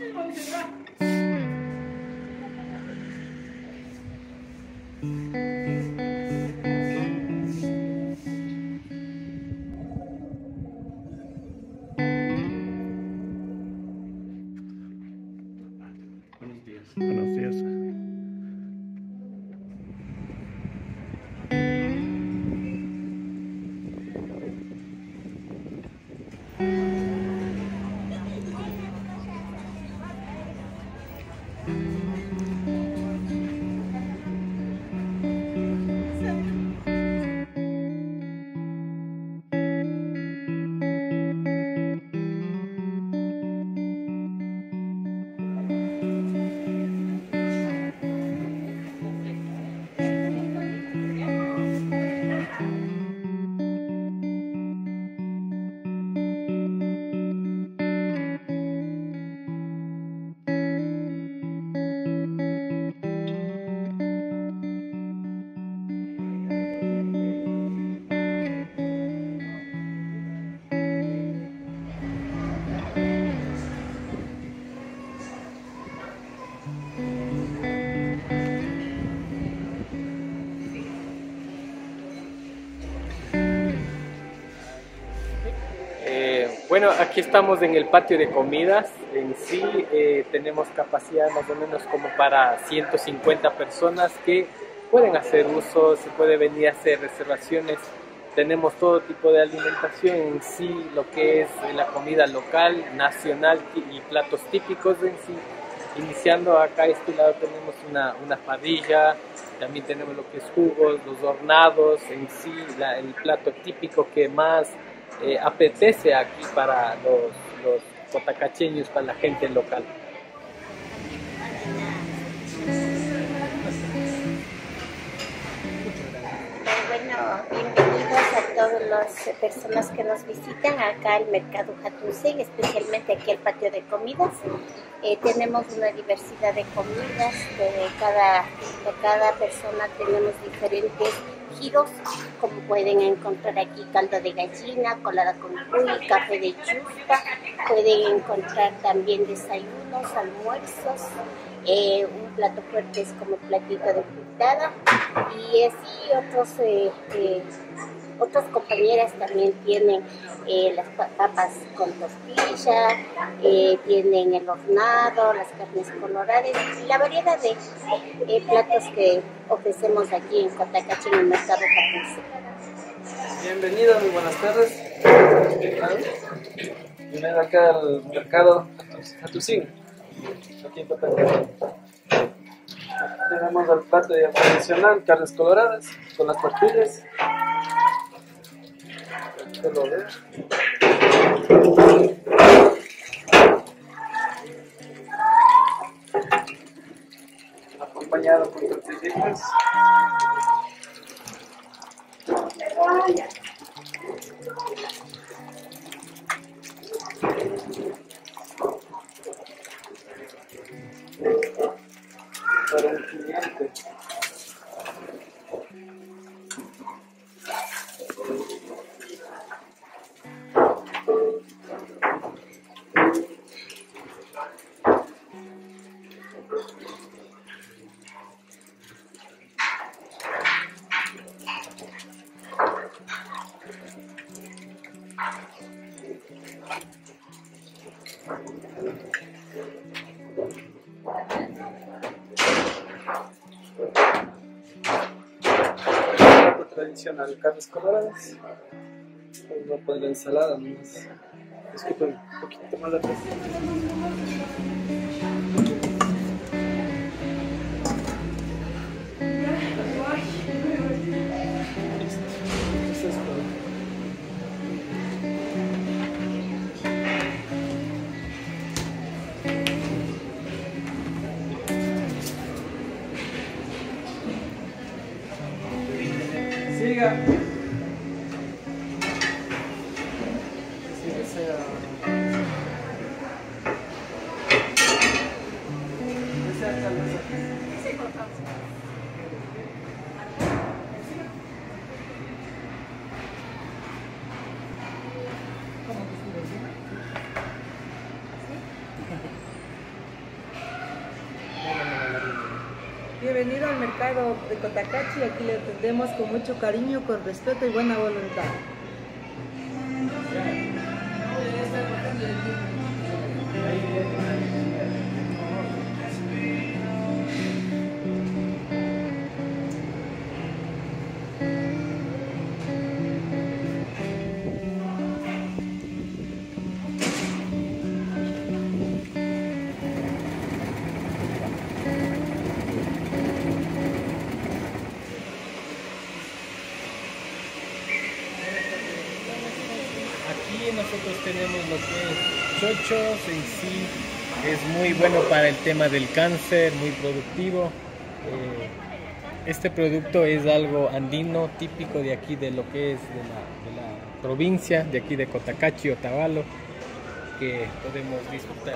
Buenos días. Buenos días. Bueno, aquí estamos en el patio de comidas. En sí tenemos capacidad más o menos como para 150 personas que pueden hacer uso, se puede venir a hacer reservaciones. Tenemos todo tipo de alimentación en sí, lo que es la comida local, nacional y platos típicos en sí. Iniciando acá a este lado tenemos una parrilla, también tenemos lo que es jugos, los hornados, en sí el plato típico que más apetece aquí para los cotacacheños, para la gente local. Bueno, bienvenidos a todas las personas que nos visitan acá al Mercado Jatuncén, especialmente aquí al patio de comidas. Tenemos una diversidad de comidas, de cada persona tenemos diferentes giros, como pueden encontrar aquí caldo de gallina, colada con cuy, café de chuspa, pueden encontrar también desayunos, almuerzos, un plato fuerte es como platito de fritada y así otras compañeras también tienen las papas con tortilla, tienen el hornado, las carnes coloradas y la variedad de platos que ofrecemos aquí en Cotacachi en el Mercado Jatuncén. Bienvenido, muy buenas tardes. Bienvenido acá al Mercado Jatuncén, aquí en Cotacachi. Tenemos el plato ya tradicional, carnes coloradas con las tortillas. Lo ve. Acompañado con tortillitas. Para el cliente. Tradicional, carnes coloradas. Vamos a poner la ensalada nomás. Disculpen, un poquito más atrás. Listo. Eso es todo. Siga. Bienvenido al mercado de Cotacachi, aquí le atendemos con mucho cariño, con respeto y buena voluntad. Aquí nosotros tenemos lo que es chochos en sí, es muy bueno para el tema del cáncer, muy productivo. Este producto es algo andino, típico de aquí, de lo que es de la provincia, de aquí de Cotacachi, Otavalo, que podemos disfrutar.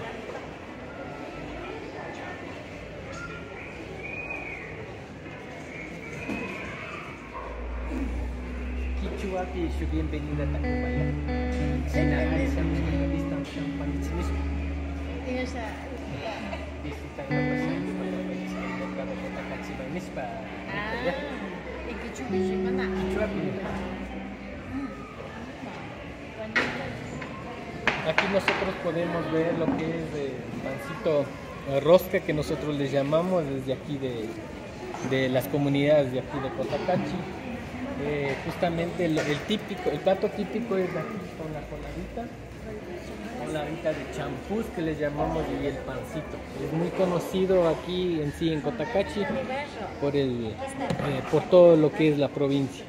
Kichuapi, su bienvenida a Tacubaya. Aquí nosotros podemos ver lo que es el pancito rosca que nosotros le llamamos desde aquí de las comunidades de aquí de Cotacachi. Justamente el plato típico es aquí con la coladita de champús que le llamamos y el pancito. Es muy conocido aquí en sí en Cotacachi por todo lo que es la provincia.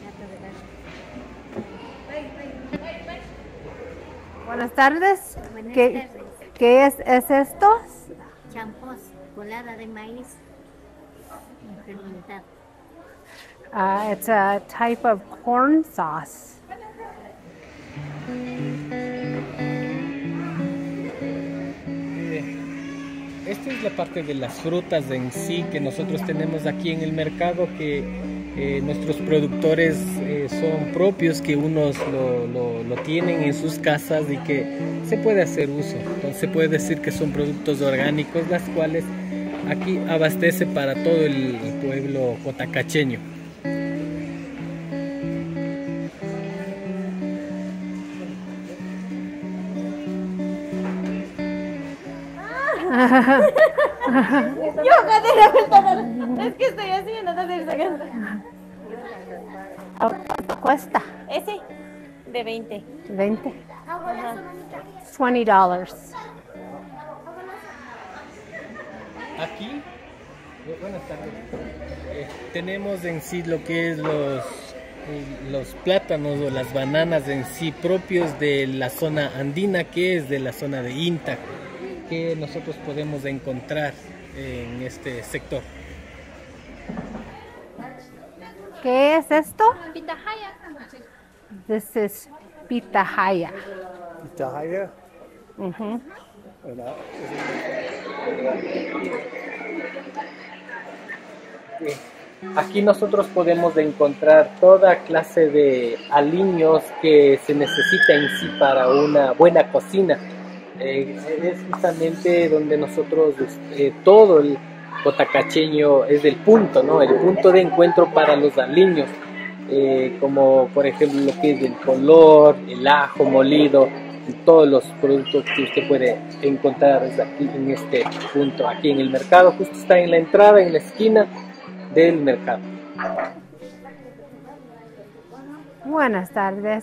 Buenas tardes. Buenas ¿Qué, tardes. qué es esto? Champús, colada de maíz fermentado. It's a type of corn sauce. Esta es la parte de las frutas en sí que nosotros tenemos aquí en el mercado, que nuestros productores son propios, que unos lo tienen en sus casas y que se puede hacer uso. Entonces se puede decir que son productos orgánicos, las cuales aquí abastece para todo el pueblo cotacacheño. Es que estoy haciendo, no estoy sacando. ¿Cuánto cuesta? Ese, de 20. 20. $20. Aquí, buenas tardes, tenemos en sí lo que es los plátanos o las bananas en sí propios de la zona andina, que es de la zona de INTA, que nosotros podemos encontrar en este sector. ¿Qué es esto? Pitahaya. This is pitahaya. Pitahaya. Ujú. Aquí nosotros podemos encontrar toda clase de aliños que se necesita en sí para una buena cocina. Es justamente donde nosotros, todo el cotacacheño es el punto, ¿no? El punto de encuentro para los aliños, como por ejemplo lo que es el color, el ajo molido, y todos los productos que usted puede encontrar desde aquí en este punto, aquí en el mercado. Justo está en la entrada, en la esquina del mercado. Buenas tardes.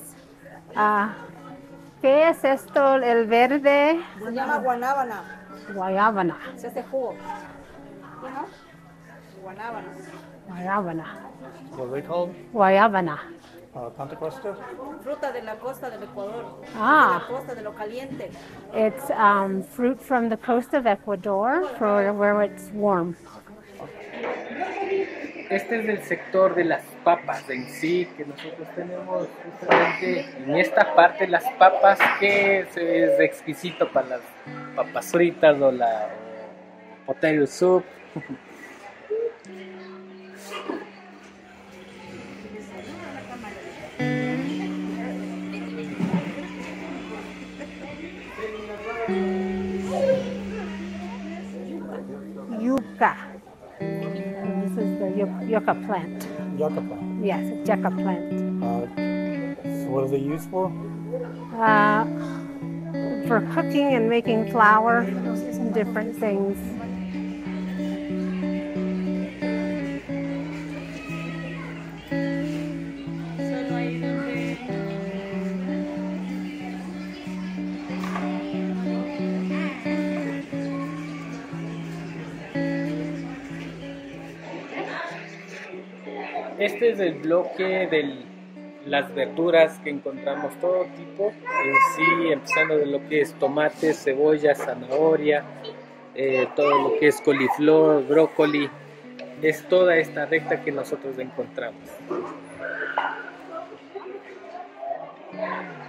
¿Qué es esto, el verde? Se llama guanábana, Guayábana. se hace jugo. ¿No? Guanábana. Guayábana. What are they called? Guayábana. Contra Costa? Fruta de la costa del Ecuador, Ah. de la costa de lo caliente. It's fruit from the coast of Ecuador, for where it's warm. Este es el sector de las papas en sí, que nosotros tenemos justamente en esta parte las papas, que es exquisito para las papas fritas o la potato soup. Yuca. yucca plant. Yucca plant. Yes, a yucca plant. So what is it used for? For cooking and making flour and different things. Este es el bloque de las verduras que encontramos todo tipo, en sí, empezando de lo que es tomate, cebolla, zanahoria, todo lo que es coliflor, brócoli, es toda esta recta que nosotros encontramos.